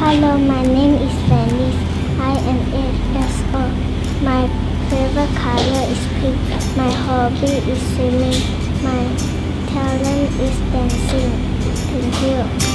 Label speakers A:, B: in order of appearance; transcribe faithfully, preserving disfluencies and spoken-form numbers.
A: Hello, my name is Felice. I am eight years old. My favorite color is pink. My hobby is swimming. My talent is dancing. Thank you.